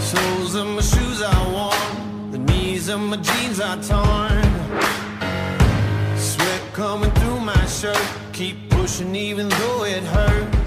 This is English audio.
Soles of my shoes are worn, the knees of my jeans are torn. Sweat coming through my shirt, keep pushing even though it hurts.